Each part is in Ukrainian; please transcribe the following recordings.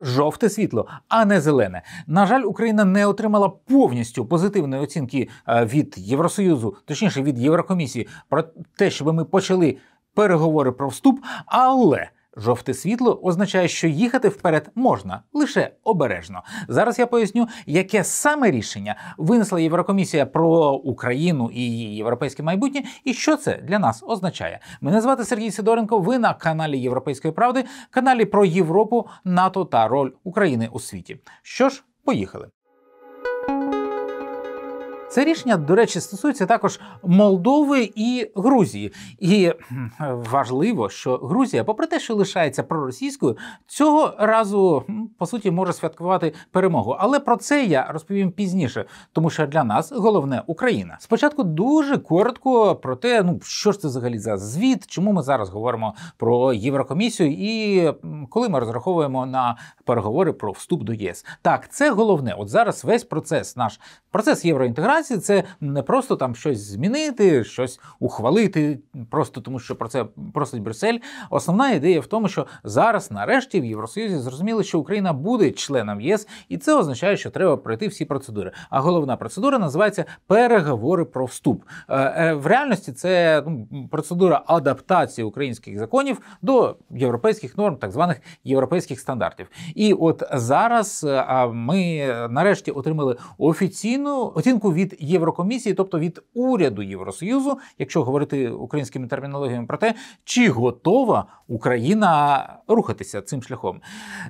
Жовте світло, а не зелене. На жаль, Україна не отримала повністю позитивної оцінки від Євросоюзу, точніше від Єврокомісії, про те, щоб ми почали переговори про вступ, але жовте світло означає, що їхати вперед можна, лише обережно. Зараз я поясню, яке саме рішення винесла Єврокомісія про Україну і її європейське майбутнє, і що це для нас означає. Мене звати Сергій Сидоренко, ви на каналі Європейської правди, каналі про Європу, НАТО та роль України у світі. Що ж, поїхали. Це рішення, до речі, стосується також Молдови і Грузії. І важливо, що Грузія, попри те, що лишається проросійською, цього разу, по суті, може святкувати перемогу. Але про це я розповім пізніше, тому що для нас головне Україна. Спочатку дуже коротко про те, що ж це взагалі за звіт, чому ми зараз говоримо про Єврокомісію і коли ми розраховуємо на переговори про вступ до ЄС. Так, це головне. От зараз весь процес, наш процес євроінтеграції, це не просто там щось змінити, щось ухвалити, просто тому що про це просить Брюссель. Основна ідея в тому, що зараз нарешті в Євросоюзі зрозуміли, що Україна буде членом ЄС, і це означає, що треба пройти всі процедури. А головна процедура називається переговори про вступ. В реальності це процедура адаптації українських законів до європейських норм, так званих європейських стандартів. І от зараз ми нарешті отримали офіційну оцінку від Єврокомісії, тобто від уряду Євросоюзу, якщо говорити українськими термінологіями про те, чи готова Україна рухатися цим шляхом.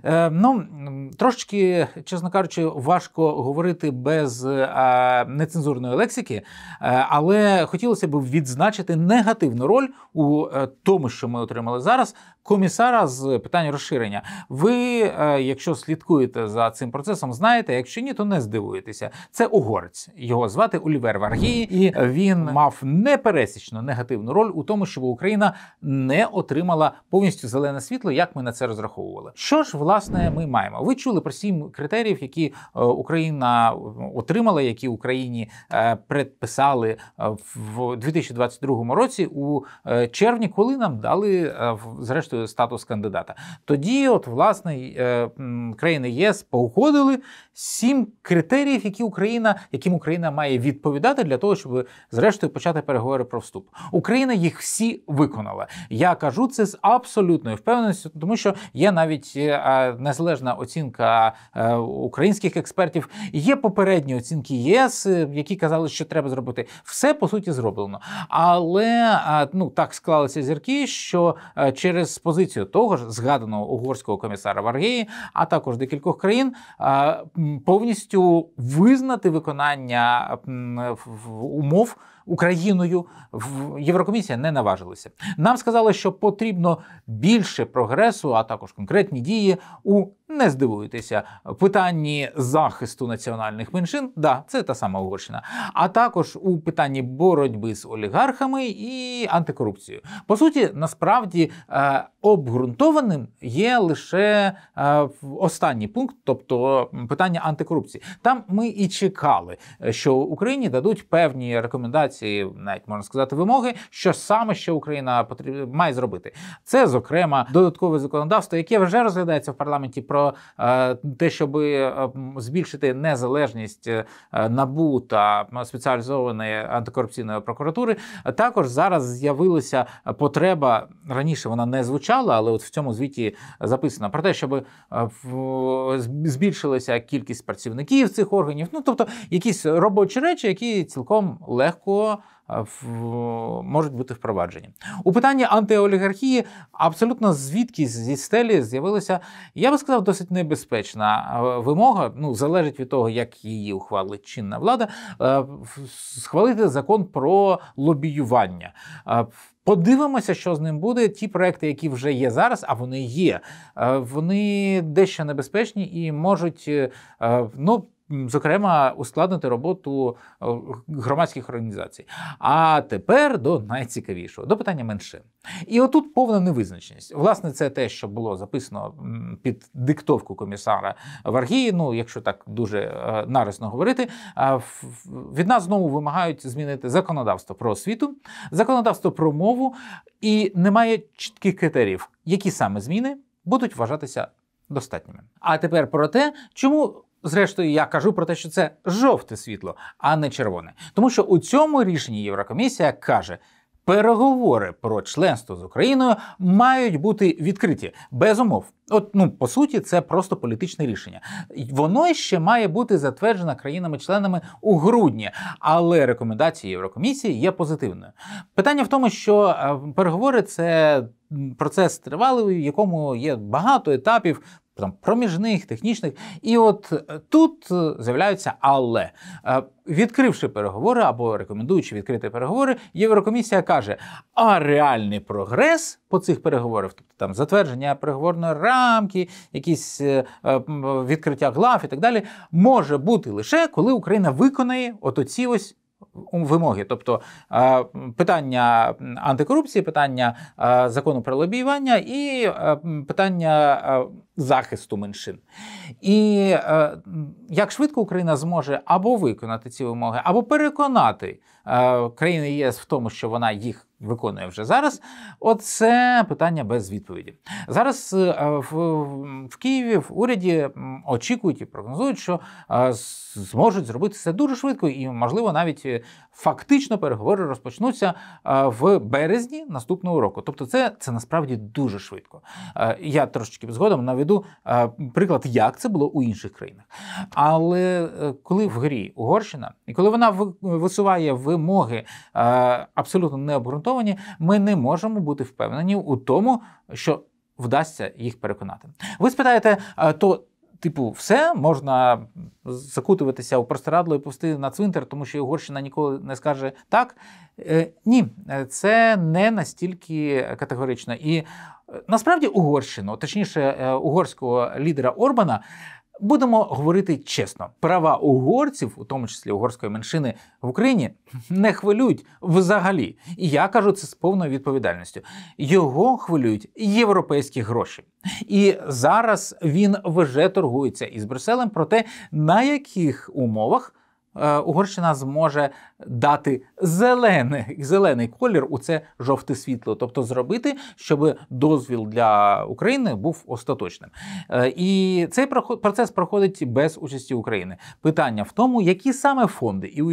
Трошечки, чесно кажучи, важко говорити без нецензурної лексики, але хотілося б відзначити негативну роль у тому, що ми отримали зараз, комісара з питань розширення. Ви, якщо слідкуєте за цим процесом, знаєте, якщо ні, то не здивуєтеся. Це угорець. Його звати Олівер Варгеї, і він мав непересічно негативну роль у тому, щоб Україна не отримала повністю зелене світло, як ми на це розраховували. Що ж, власне, ми маємо? Ви чули про 7 критеріїв, які Україна отримала, які Україні предписали в 2022 році у червні, коли нам дали, зрештою, статус кандидата. Тоді, власне, країни ЄС погодили 7 критеріїв, яким Україна має відповідати для того, щоб, зрештою, почати переговори про вступ. Україна їх всі виконала. Я кажу це з абсолютною впевненістю, тому що є навіть незалежна оцінка українських експертів, є попередні оцінки ЄС, які казали, що треба зробити. Все, по суті, зроблено. Але, так склалися зірки, що через позицію того ж згаданого угорського комісара Варгеї, а також декількох країн, повністю визнати виконання умов Україною Єврокомісія не наважилася. Нам сказали, що потрібно більше прогресу, а також конкретні дії у, не здивуйтеся, питанні захисту національних меншин, це та сама Угорщина, а також у питанні боротьби з олігархами і антикорупцією. По суті, насправді, обґрунтованим є лише останній пункт, тобто питання антикорупції. Там ми і чекали, що Україні дадуть певні рекомендації, навіть можна сказати, вимоги, що саме ще Україна має зробити. Це, зокрема, додаткове законодавство, яке вже розглядається в парламенті про те, щоб збільшити незалежність НАБУ та спеціалізованої антикорупційної прокуратури. Також зараз з'явилася потреба, раніше вона не звучала, але от в цьому звіті записано про те, щоб збільшилася кількість працівників цих органів, тобто якісь робочі речі, які цілком легко можуть бути впроваджені. У питанні антиолігархії абсолютно звідки зі стелі з'явилася, я би сказав, досить небезпечна вимога, залежить від того, як її ухвалить чинна влада, схвалити закон про лобіювання. Подивимося, що з ним буде. Ті проекти, які вже є зараз, а вони є, вони дещо небезпечні і можуть, зокрема, ускладнити роботу громадських організацій. А тепер до найцікавішого, до питання меншин. І отут повна невизначеність. Власне, це те, що було записано під диктовку комісара Варгеї, якщо так дуже нарисно говорити, від нас знову вимагають змінити законодавство про освіту, законодавство про мову, і немає чітких критеріїв, які саме зміни будуть вважатися достатніми. А тепер про те, чому зрештою я кажу про те, що це жовте світло, а не червоне. Тому що у цьому рішенні Єврокомісія каже, переговори про членство з Україною мають бути відкриті, без умов. По суті, це просто політичне рішення. Воно ще має бути затверджено країнами-членами у грудні, але рекомендація Єврокомісії є позитивною. Питання в тому, що переговори – це процес тривалий, в якому є багато етапів, проміжних, технічних. І тут з'являються «але». Відкривши переговори або рекомендуючи відкрити переговори, Єврокомісія каже, а реальний прогрес по цих переговорах, тобто затвердження переговорної рамки, якісь відкриття глав і так далі, може бути лише, коли Україна виконає оці вимоги, тобто питання антикорупції, питання закону про лобіювання і питання захисту меншин. І як швидко Україна зможе або виконати ці вимоги, або переконати країни ЄС в тому, що вона їх виконує вже зараз, оце питання без відповіді. Зараз в Києві, в уряді очікують і прогнозують, що зможуть зробити це дуже швидко і, можливо, навіть фактично переговори розпочнуться в березні наступного року. Тобто це насправді дуже швидко. Я трошечки згодом наведу приклад, як це було у інших країнах. Але коли в грі Угорщина, і коли вона висуває вимоги абсолютно необґрунтовані, ми не можемо бути впевнені у тому, що вдасться їх переконати. Ви спитаєте, то все, можна закутуватися у простирадло і пусти на цвинтар, тому що Угорщина ніколи не скаже так? Ні, це не настільки категорично. І насправді Угорщину, точніше угорського лідера Орбана, будемо говорити чесно, права угорців, у тому числі угорської меншини в Україні, не хвилюють взагалі. І я кажу це з повною відповідальністю. Його хвилюють європейські гроші. І зараз він вже торгується із Брюсселем про те, на яких умовах Угорщина зможе дати зелений колір у це жовте світло. Тобто зробити, щоб дозвіл для України був остаточним. І цей процес проходить без участі України. Питання в тому, які саме фонди і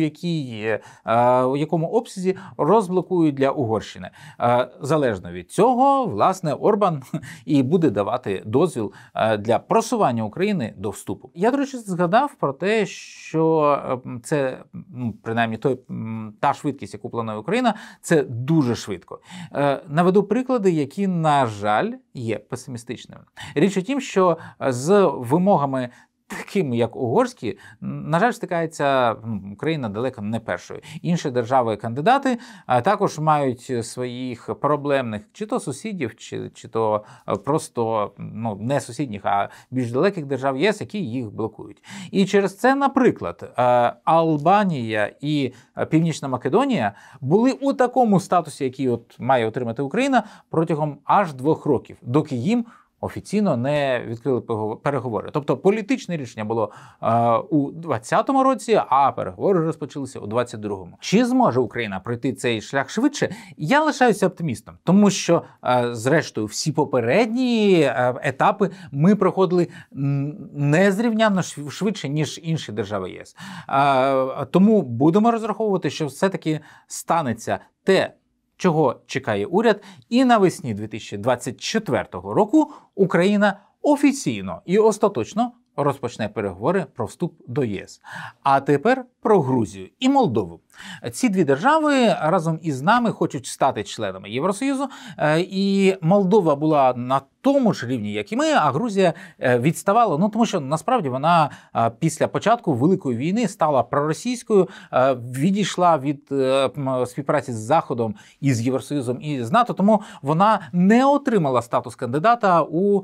у якому обсязі розблокують для Угорщини. Залежно від цього, власне, Орбан і буде давати дозвіл для просування України до вступу. Я, до речі, згадав про те, що це, принаймні, та швидкість, яку планує Україна, це дуже швидко. Наведу приклади, які, на жаль, є песимістичними. Річ у тім, що з вимогами такими, як угорські, на жаль, стикається Україна далеко не першою. Інші держави-кандидати також мають своїх проблемних чи то сусідів, чи то просто не сусідніх, а більш далеких держав ЄС, які їх блокують. І через це, наприклад, Албанія і Північна Македонія були у такому статусі, який має отримати Україна, протягом аж 2 років, доки їм офіційно не відкрили переговори. Тобто політичне рішення було у 2020 році, а переговори розпочалися у 2022. Чи зможе Україна пройти цей шлях швидше? Я лишаюся оптимістом, тому що, зрештою, всі попередні етапи ми проходили незрівнянно швидше, ніж інші держави ЄС. Тому будемо розраховувати, що все-таки станеться те, чого чекає уряд, і навесні 2024 року Україна офіційно і остаточно розпочне переговори про вступ до ЄС. А тепер про Грузію і Молдову. Ці дві держави разом із нами хочуть стати членами Євросоюзу, і Молдова була на тому ж рівні, як і ми, а Грузія відставала, тому що насправді вона після початку Великої війни стала проросійською, відійшла від співпраці з Заходом і з Євросоюзом і з НАТО, тому вона не отримала статус кандидата у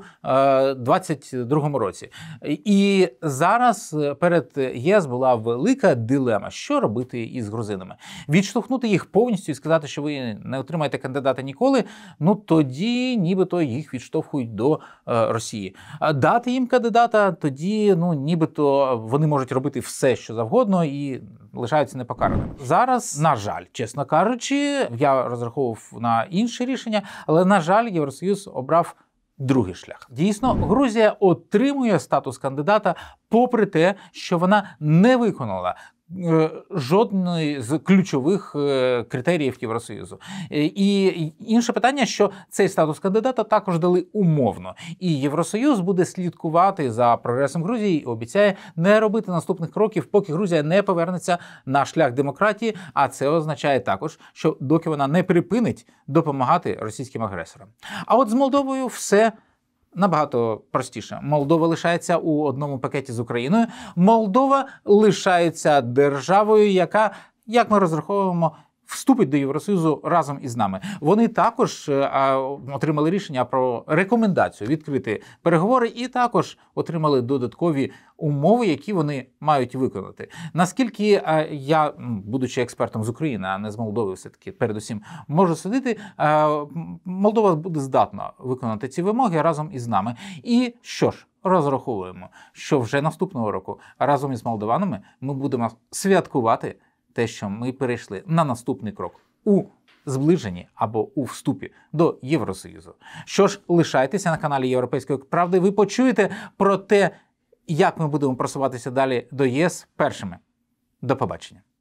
2022 році. І зараз перед ЄС була велика дилема, що робити із грузинами. Відштовхнути їх повністю і сказати, що ви не отримаєте кандидата ніколи, тоді нібито їх відштовхують до Росії. Дати їм кандидата, тоді нібито вони можуть робити все, що завгодно і лишаються непокараними. Зараз, на жаль, чесно кажучи, я розраховував на інше рішення, але, на жаль, Євросоюз обрав другий шлях. Дійсно, Грузія отримує статус кандидата попри те, що вона не виконала жодної з ключових критеріїв Євросоюзу. І інше питання, що цей статус кандидата також дали умовно. І Євросоюз буде слідкувати за прогресом Грузії і обіцяє не робити наступних кроків, поки Грузія не повернеться на шлях демократії, а це означає також, що доки вона не припинить допомагати російським агресорам. А от з Молдовою все набагато простіше. Молдова лишається у одному пакеті з Україною. Молдова лишається державою, яка, як ми розраховуємо, вступить до Євросоюзу разом із нами. Вони також отримали рішення про рекомендацію відкрити переговори і також отримали додаткові умови, які вони мають виконати. Наскільки я, будучи експертом з України, а не з Молдови, все-таки передусім, можу судити, Молдова буде здатна виконати ці вимоги разом із нами. І що ж, розраховуємо, що вже наступного року разом із молдованами ми будемо святкувати те, що ми перейшли на наступний крок у зближенні або у вступі до Євросоюзу. Що ж, лишайтеся на каналі Європейської правди, ви почуєте про те, як ми будемо просуватися далі до ЄС першими. До побачення.